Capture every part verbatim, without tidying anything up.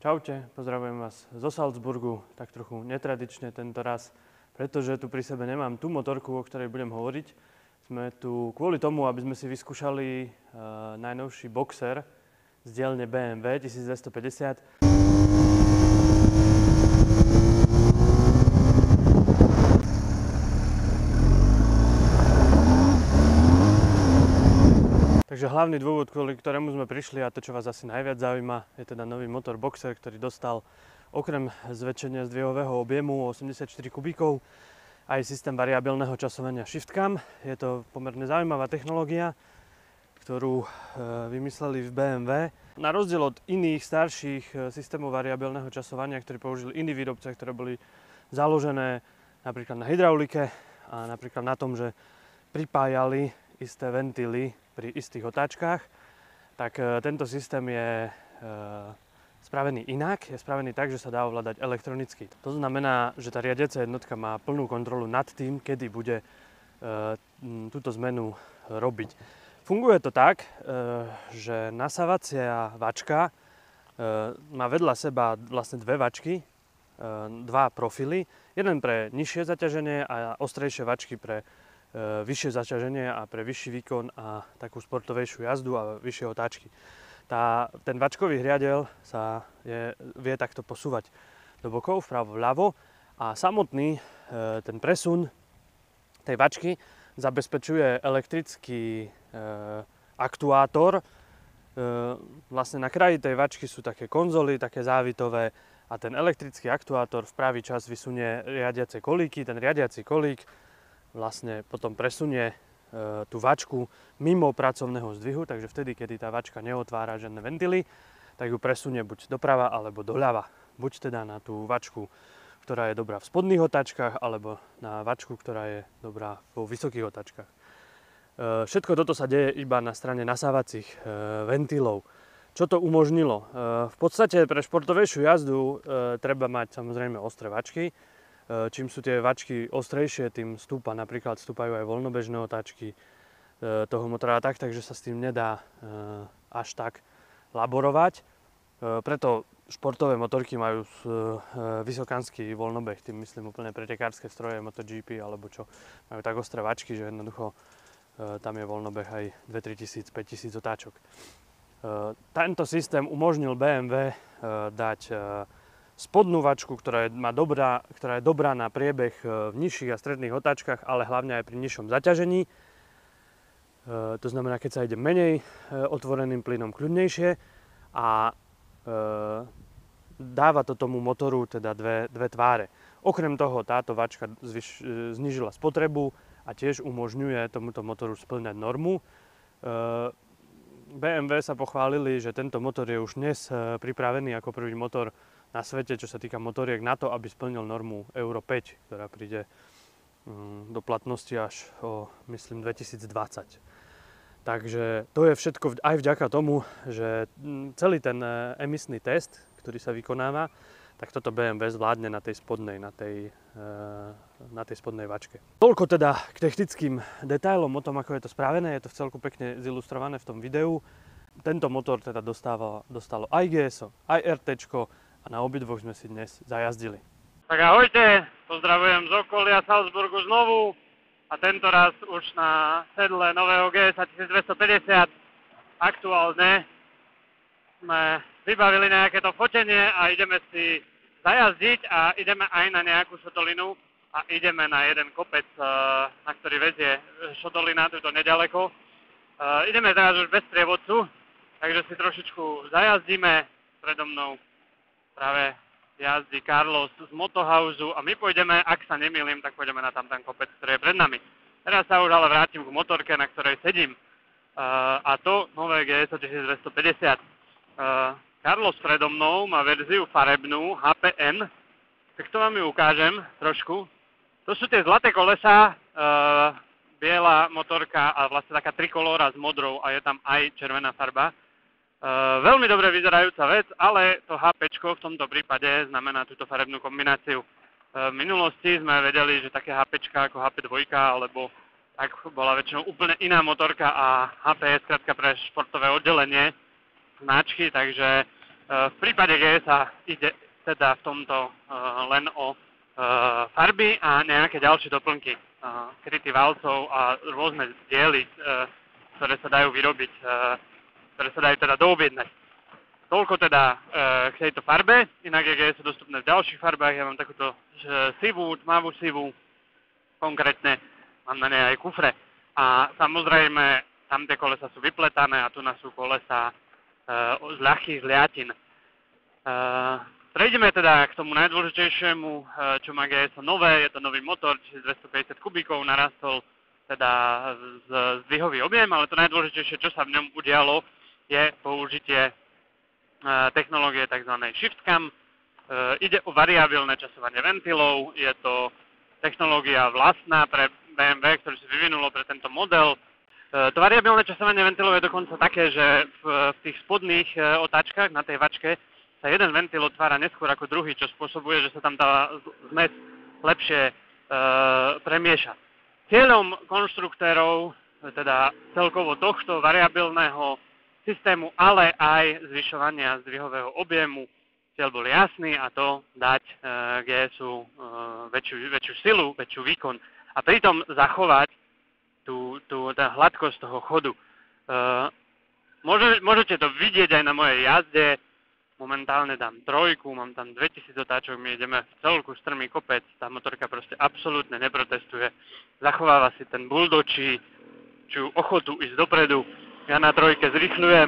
Čaute, pozdravujem vás zo Salzburgu, tak trochu netradične tento raz, pretože tu pri sebe nemám tú motorku, o ktorej budem hovoriť. Sme tu kvôli tomu, aby sme si vyskúšali uh, najnovší Boxer z dielne bé em vé tisícdvestopäťdesiat. Takže hlavný dôvod, kvôli ktorému sme prišli a to, čo vás asi najviac zaujíma, je teda nový motor Boxer, ktorý dostal okrem zväčšenia zdvihového objemu osemdesiatštyri kubíkov aj systém variabilného časovania ShiftCam. Je to pomerne zaujímavá technológia, ktorú vymysleli v bé em vé. Na rozdiel od iných starších systémov variabilného časovania, ktoré použili iní výrobcovia, ktoré boli založené napríklad na hydraulike a napríklad na tom, že pripájali isté ventily pri istých otáčkach, tak tento systém je e, spravený inak. Je spravený tak, že sa dá ovládať elektronicky. To znamená, že tá riadiaca jednotka má plnú kontrolu nad tým, kedy bude e, túto zmenu robiť. Funguje to tak, e, že nasávacia vačka e, má vedľa seba vlastne dve vačky, e, dva profily. Jeden pre nižšie zaťaženie a ostrejšie vačky pre vyššie zaťaženie a pre vyšší výkon a takú sportovejšiu jazdu a vyššie otáčky. Tá, ten vačkový riadel sa je, vie takto posúvať do bokov, vpravo, vľavo a samotný e, ten presun tej vačky zabezpečuje elektrický e, aktuátor. E, vlastne na kraji tej vačky sú také konzoly, také závitové a ten elektrický aktuátor v pravý čas vysunie riadiace kolíky. Ten riadiaci kolík vlastne potom presunie e, tú vačku mimo pracovného zdvihu, takže vtedy, kedy tá vačka neotvára žiadne ventily, tak ju presunie buď doprava alebo doľava. Buď teda na tú vačku, ktorá je dobrá v spodných otáčkach, alebo na vačku, ktorá je dobrá vo vysokých otáčkach. E, všetko toto sa deje iba na strane nasávacích e, ventilov. Čo to umožnilo? E, v podstate pre športovejšiu jazdu e, treba mať samozrejme ostré vačky. Čím sú tie vačky ostrejšie, tým stúpa, napríklad stúpajú aj voľnobežné otáčky toho motora tak, takže sa s tým nedá až tak laborovať. Preto športové motorky majú vysokánsky voľnobeh, tým myslím úplne pretekárske stroje, MotoGP alebo čo, majú tak ostré vačky, že jednoducho tam je voľnobeh aj dve tri tisíc, päť tisíc otáčok. Tento systém umožnil bé em vé dať spodnú vačku, ktorá je, má dobrá, ktorá je dobrá na priebeh v nižších a stredných otáčkach, ale hlavne aj pri nižšom zaťažení. E, to znamená, keď sa ide menej e, otvoreným plynom kľudnejšie a e, dáva to tomu motoru teda dve, dve tváre. Okrem toho táto vačka zvyš, e, znížila spotrebu a tiež umožňuje tomuto motoru spĺňať normu. E, bé em vé sa pochválili, že tento motor je už dnes pripravený ako prvý motor na svete, čo sa týka motoriek, na to, aby splnil normu Euro päť, ktorá príde do platnosti až o, myslím, dvetisícdvadsať. Takže to je všetko aj vďaka tomu, že celý ten emisný test, ktorý sa vykonáva, tak toto bé em vé zvládne na tej spodnej, na tej, na tej spodnej vačke. Toľko teda k technickým detailom o tom, ako je to spravené. Je to vcelku pekne zilustrované v tom videu. Tento motor teda dostával, dostalo aj gé es ó, aj er téčko, a na obidvoch sme si dnes zajazdili. Tak ahojte, pozdravujem z okolia Salzburgu znovu a tento raz už na sedle nového gé es á tisícdvestopäťdesiat. Aktuálne sme vybavili nejaké to fotenie a ideme si zajazdiť a ideme aj na nejakú šotolinu a ideme na jeden kopec, na ktorý vezie šotolina, tuto nedaleko. Ideme teraz už bez sprievodcu, takže si trošičku zajazdíme predo mnou. Práve jazdí Carlos z Motohausu a my pôjdeme, ak sa nemýlim, tak pôjdeme na tam ten kopec, ktorý je pred nami. Teraz sa už ale vrátim k motorke, na ktorej sedím. Uh, a to nové gé es ó tisícdvestopäťdesiat. Uh, Carlos predo mnou má verziu farebnú há pé en, tak to vám ju ukážem trošku. To sú tie zlaté kolesá, uh, biela motorka a vlastne taká trikolóra s modrou a je tam aj červená farba. Uh, veľmi dobre vyzerajúca vec, ale to há péčko v tomto prípade znamená túto farebnú kombináciu. Uh, v minulosti sme vedeli, že také há péčka ako há pé dva alebo tak bola väčšinou úplne iná motorka a há pé je skrátka pre športové oddelenie značky, takže V prípade gé es a ide teda v tomto len o farby a nejaké ďalšie doplnky, kryty valcov a rôzne diely, ktoré sa dajú vyrobiť, ktoré sa dajú teda doobjednať. Toľko teda k tejto farbe, inak je gé es dostupné v ďalších farbách, ja mám takúto sivú, tmavú sivú, konkrétne mám na nej aj kufre. A samozrejme, tam tie kolesa sú vypletané a tu sú kolesa z ľahkých zliatin. Prejdeme teda k tomu najdôležitejšiemu, čo má gé es nové, je to nový motor, tisícdvestopäťdesiat kubíkov, narastol teda zdvihový objem, ale to najdôležitejšie, čo sa v ňom udialo, je použitie technológie tzv. ShiftCam. Ide o variabilné časovanie ventilov, je to technológia vlastná pre bé em vé, ktorú si vyvinulo pre tento model. To variabilné časovanie ventilov je dokonca také, že v, v tých spodných otáčkach na tej vačke sa jeden ventil otvára neskôr ako druhý, čo spôsobuje, že sa tam tá zmes lepšie e, premieša. Cieľom konštruktérov, teda celkovo tohto variabilného systému, ale aj zvyšovania zdvihového objemu, cieľ bol jasný a to dať e, gé esu e, väčšiu, väčšiu silu, väčšiu výkon a pritom zachovať tú, tú, tú hladkosť toho chodu. E, môže, môžete to vidieť aj na mojej jazde. Momentálne dám trojku, mám tam dvetisíc otáčok, my ideme v celku strmý kopec, tá motorka proste absolútne neprotestuje. Zachováva si ten buldočí, čiu ochotu ísť dopredu. Ja na trojke zrýchľujem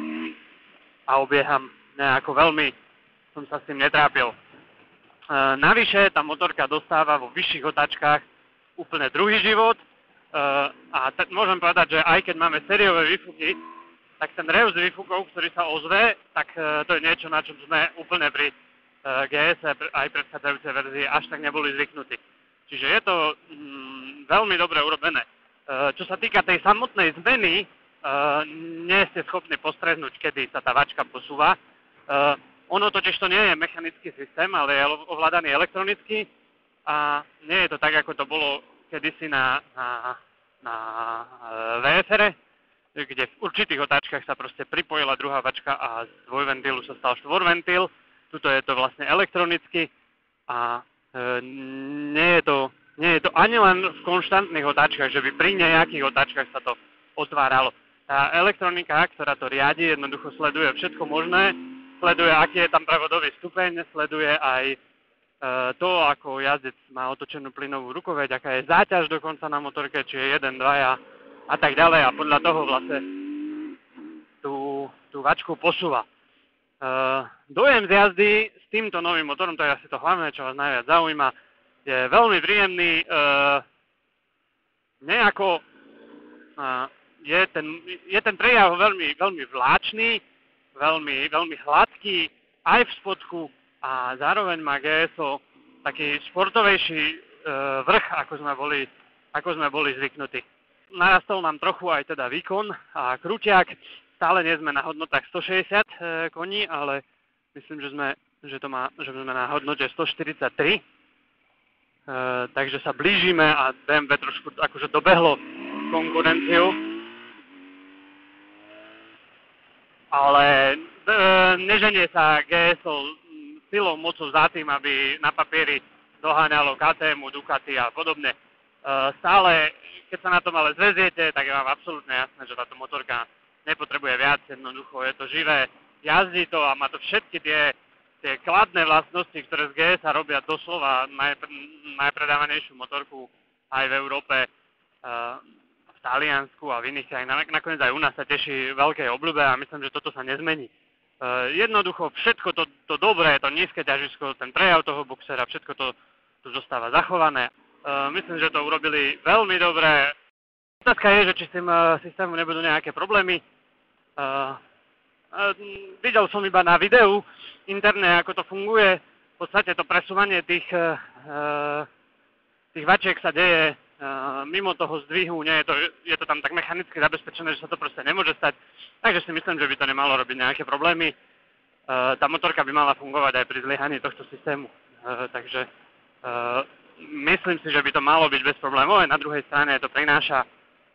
a obieham nejako veľmi, som sa s tým netrápil. E, navyše tá motorka dostáva vo vyšších otáčkach úplne druhý život e, a t- môžem povedať, že aj keď máme sériové výfuky, tak ten rev z výfukov, ktorý sa ozve, tak uh, to je niečo, na čom sme úplne pri uh, gé es aj predchádzajúcej verzii až tak neboli zvyknutí. Čiže je to mm, veľmi dobre urobené. Uh, čo sa týka tej samotnej zmeny, uh, nie ste schopní postrehnúť, kedy sa tá vačka posúva. Uh, ono totiž to nie je mechanický systém, ale je ovládaný elektronicky a nie je to tak, ako to bolo kedysi na, na, na uh, vé ef ere, kde v určitých otáčkach sa proste pripojila druhá vačka a z dvojventilu sa stal štvorventil. Tuto je to vlastne elektronicky a e, nie, je to, nie je to ani len v konštantných otáčkach, že by pri nejakých otáčkach sa to otváralo. Tá elektronika, ktorá to riadi, jednoducho sleduje všetko možné, sleduje, aký je tam prevodový stupeň, sleduje aj e, to, ako jazdec má otočenú plynovú rukoveď, aká je záťaž dokonca na motorke, či je jeden, dvaja, a tak ďalej a podľa toho vlastne tú, tú vačku posúva. E, dojem z jazdy s týmto novým motorom, to je asi to hlavné, čo vás najviac zaujíma, je veľmi príjemný, e, nejako e, je, ten, je ten prejav veľmi, veľmi vláčný, veľmi, veľmi hladký aj v spodku a zároveň má gé es o taký športovejší e, vrch, ako sme boli, ako sme boli zvyknutí. Narastol nám trochu aj teda výkon a krúťak. Stále nie sme na hodnotách stošesťdesiat e, koní, ale myslím, že sme, že to má, že sme na hodnote stoštyridsaťtri. E, takže sa blížime a bé em vé trošku akože dobehlo konkurenciu. Ale e, neženie sa gé es silou, mocou za tým, aby na papieri doháňalo ká té emu, Ducati a podobne. E, stále keď sa na tom ale zväziete, tak je vám absolútne jasné, že táto motorka nepotrebuje viac, jednoducho je to živé, jazdí to a má to všetky tie, tie kladné vlastnosti, ktoré z gé es a robia doslova najpr- najpredávanejšiu motorku aj v Európe, uh, v Taliansku a v iných krajinách. Nakoniec aj u nás sa teší veľkej obľúbe a myslím, že toto sa nezmení. Uh, jednoducho všetko to, to dobré, to nízke ťažisko, ten prejav toho boxera, všetko to tu zostáva zachované. Uh, myslím, že to urobili veľmi dobre. Otázka je, že či s tým uh, systémom nebudú nejaké problémy. Uh, uh, videl som iba na videu interne, ako to funguje. V podstate to presúvanie tých, uh, tých vačiek sa deje uh, mimo toho zdvihu. Nie je to, je to tam tak mechanicky zabezpečené, že sa to proste nemôže stať. Takže si myslím, že by to nemalo robiť nejaké problémy. Uh, tá motorka by mala fungovať aj pri zlyhaní tohto systému. Uh, takže uh, myslím si, že by to malo byť bez problémov. Na druhej strane to prináša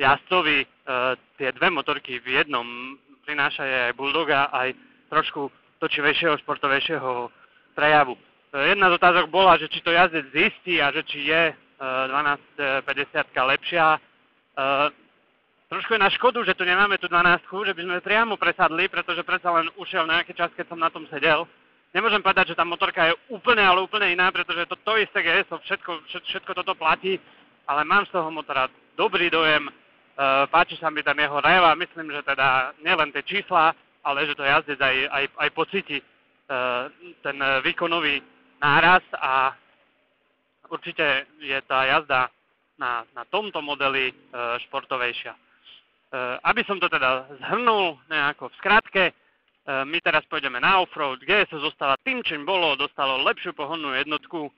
jazdcovi e, tie dve motorky v jednom. Prináša je aj Bulldoga, aj trošku točivejšieho, športovejšieho prejavu. Jedna z otázok bola, že či to jazdec zistí a že či je dvanásť päťdesiat lepšia. Trošku je na škodu, že tu nemáme tú dvanástku, že by sme priamo presadli, pretože predsa len ušiel nejaký čas, keď som na tom sedel. Nemôžem povedať, že tá motorka je úplne, ale úplne iná, pretože to to isté gé es, všetko, všetko toto platí, ale mám z toho motora dobrý dojem, páči sa mi tam jeho rev a myslím, že teda nielen tie čísla, ale že to jazdec aj, aj, aj pocíti ten výkonový nárast a určite je tá jazda na, na tomto modeli športovejšia. Aby som to teda zhrnul nejako v skratke, my teraz pôjdeme na offroad. gé es zostáva tým, čím bolo, dostalo lepšiu pohonnú jednotku,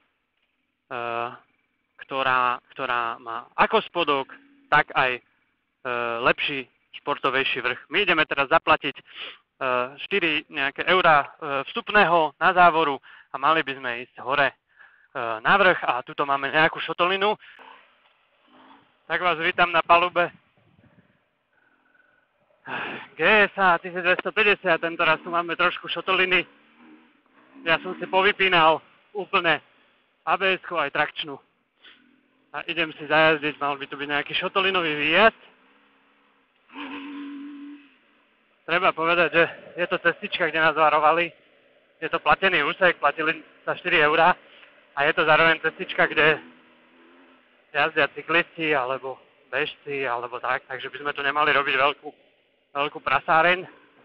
ktorá, ktorá má ako spodok, tak aj lepší športovejší vrch. My ideme teraz zaplatiť štyri nejaké eurá vstupného na závoru a mali by sme ísť hore na vrch a tuto máme nejakú šotolinu. Tak vás vítam na palube gé es tisícdvestopäťdesiat, tento raz tu máme trošku šotoliny. Ja som si povypínal úplne á bé esku aj trakčnú. A idem si zajazdiť, mal by tu byť nejaký šotolinový výjazd. Treba povedať, že je to cestička, kde nás varovali. Je to platený úsek, platili sa štyri eurá. A je to zároveň cestička, kde jazdia cyklisti, alebo bežci, alebo tak. Takže by sme tu nemali robiť veľkú veľkú prasáreň.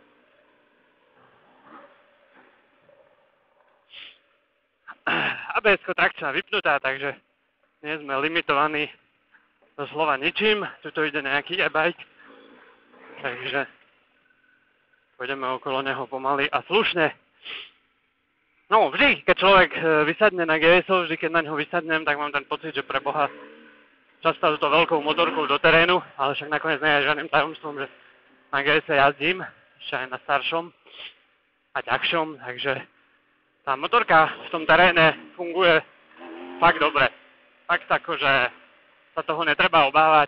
á bé esko trakčná vypnutá, takže nie sme limitovaní doslova ničím. Tuto ide nejaký e-bike, takže pôjdeme okolo neho pomaly a slušne. No, vždy, keď človek vysadne na gé es, vždy, keď na ňo vysadnem, tak mám ten pocit, že pre Boha často túto veľkou motorkou do terénu, ale však nakoniec nie je žiadnym tajomstvom, že na gé es jazdím, ešte aj na staršom a ťažšom, takže tá motorka v tom teréne funguje fakt dobre. Fakt ako, že sa toho netreba obávať.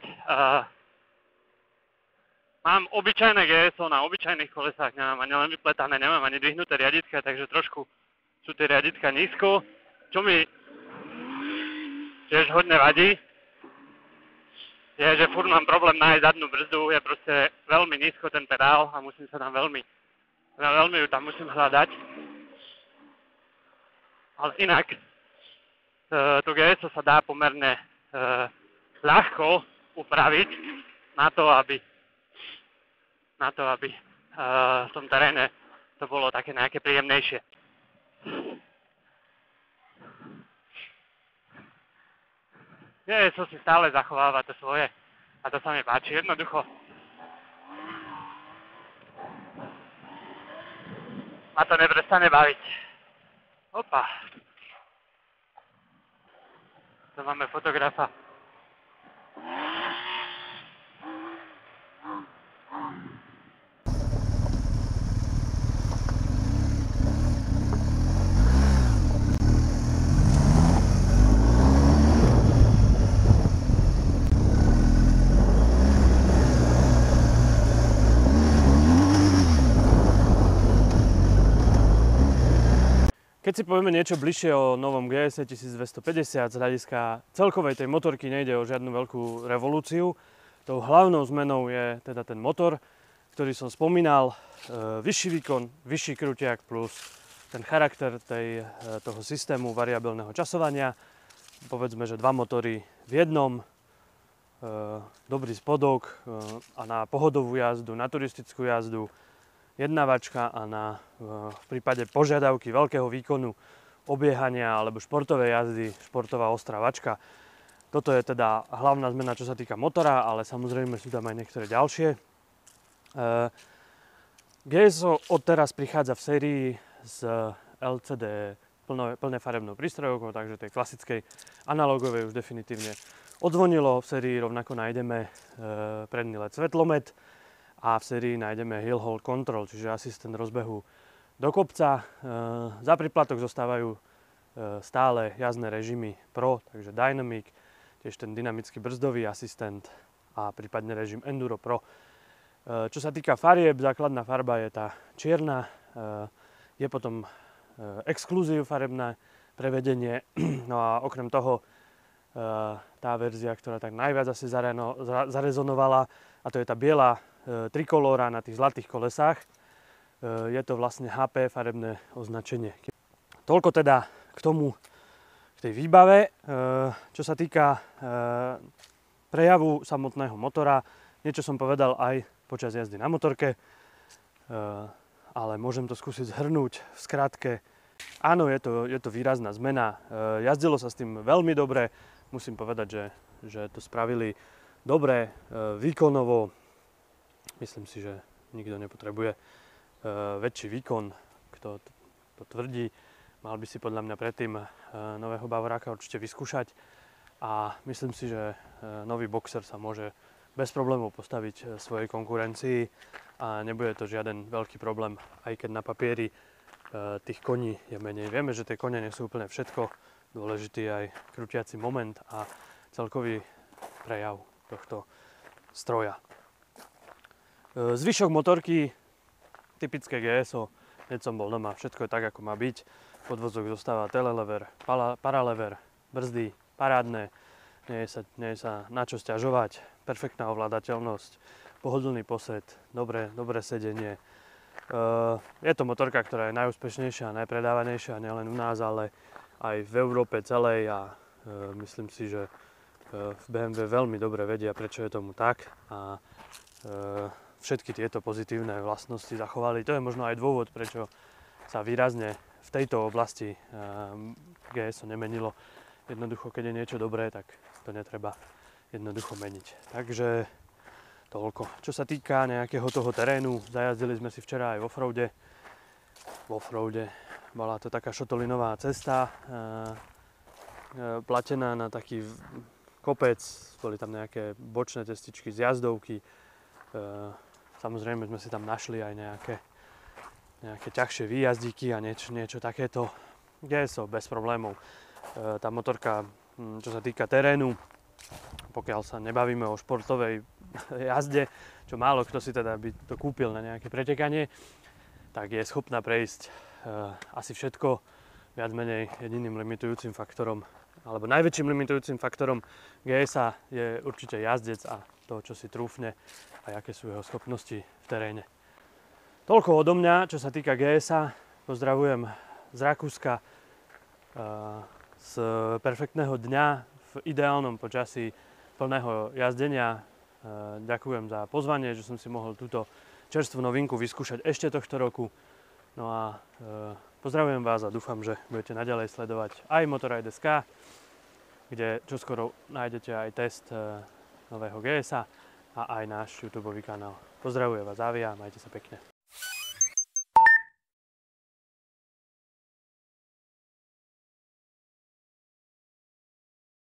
Mám obyčajné gé es na obyčajných kolesách, nemám ani len vypletané, nemám ani dvihnuté riaditka, takže trošku sú tie riaditka nízko, čo mi tiež hodne vadí. Je, že furt mám problém nájsť zadnú brzdu, je proste veľmi nízko ten pedál a musím sa tam veľmi, veľmi ju tam musím hľadať. Ale inak, e, to gé es sa dá pomerne e, ľahko upraviť na to, aby, na to, aby e, v tom teréne to bolo také nejaké príjemnejšie. gé es si stále zachováva to svoje a to sa mi páči. Jednoducho ma to neprestane baviť. Opa. Tu máme fotografa. Keď si povieme niečo bližšie o novom gé es tisícdvestopäťdesiat z hľadiska celkovej tej motorky, nejde o žiadnu veľkú revolúciu. Tou hlavnou zmenou je teda ten motor, ktorý som spomínal, e, vyšší výkon, vyšší krúťak plus ten charakter tej, e, toho systému variabilného časovania. Povedzme, že dva motory v jednom, e, dobrý spodok e, a na pohodovú jazdu, na turistickú jazdu, jedna vačka a na, v prípade požiadavky veľkého výkonu obiehania alebo športovej jazdy športová ostrá vačka. Toto je teda hlavná zmena, čo sa týka motora, ale samozrejme sú tam aj niektoré ďalšie. gé es odteraz prichádza v sérii s el cé dé plné farebnou prístrojovkou, takže tej klasickej analogovej už definitívne odzvonilo. V sérii rovnako nájdeme predný el é dé svetlomet, a v sérii nájdeme Hill Hold Control, čiže asistent rozbehu do kopca. Za príplatok zostávajú stále jazdné režimy Pro, takže Dynamic, tiež ten dynamický brzdový asistent a prípadne režim Enduro Pro. Čo sa týka farieb, základná farba je tá čierna. Je potom exkluzív farebné prevedenie, no a okrem toho tá verzia, ktorá tak najviac asi zareno, zarezonovala, a to je tá biela trikolóra na tých zlatých kolesách. Je to vlastne há pé farebné označenie. Toľko teda k tomu, k tej výbave. Čo sa týka prejavu samotného motora, niečo som povedal aj počas jazdy na motorke, ale môžem to skúsiť zhrnúť v skratke. Áno, je to, je to výrazná zmena. Jazdilo sa s tým veľmi dobre. Musím povedať, že, že to spravili dobre, výkonovo. Myslím si, že nikto nepotrebuje väčší výkon, kto to tvrdí. Mal by si podľa mňa predtým nového Bavoráka určite vyskúšať. A myslím si, že nový Boxer sa môže bez problémov postaviť svojej konkurencii a nebude to žiaden veľký problém, aj keď na papieri tých koní je menej. Vieme, že tie kone nie sú úplne všetko, dôležitý aj krútiaci moment a celkový prejav tohto stroja. Zvyšok motorky, typické gé es ó, hneď som bol doma, všetko je tak, ako má byť. Podvozok zostáva telelever, paralever, brzdy, parádne, nie je sa, nie je sa na čo sťažovať, perfektná ovládateľnosť, pohodlný posed, dobré, dobré sedenie. Je to motorka, ktorá je najúspešnejšia a najpredávanejšia nielen u nás, ale aj v Európe celej a myslím si, že v bé em vé veľmi dobre vedia, prečo je tomu tak a všetky tieto pozitívne vlastnosti zachovali. To je možno aj dôvod, prečo sa výrazne v tejto oblasti gé es ó nemenilo. Jednoducho, keď je niečo dobré, tak to netreba jednoducho meniť. Takže toľko. Čo sa týka nejakého toho terénu, zajazdili sme si včera aj v offroade. V offroade bola to taká šotolinová cesta, platená na taký kopec, boli tam nejaké bočné cestičky z jazdovky. Samozrejme sme si tam našli aj nejaké, nejaké ťažšie výjazdíky a niečo, niečo takéto. gé es ó bez problémov. Tá motorka, čo sa týka terénu, pokiaľ sa nebavíme o športovej jazde, čo málo kto si teda by to kúpil na nejaké pretekanie, tak je schopná prejsť asi všetko. Viac menej jediným limitujúcim faktorom, alebo najväčším limitujúcim faktorom gé es á je určite jazdec a to, čo si trúfne a aké sú jeho schopnosti v teréne. Toľko odo mňa, čo sa týka gé es á. Pozdravujem z Rakúska, z perfektného dňa v ideálnom počasí plného jazdenia. Ďakujem za pozvanie, že som si mohol túto čerstvú novinku vyskúšať ešte tohto roku. No a pozdravujem vás a dúfam, že budete naďalej sledovať aj Motorrad bodka es ká, kde čoskoro nájdete aj test nového gé es á a aj náš YouTubeový kanál. Pozdravujem vás Avia, majte sa pekne.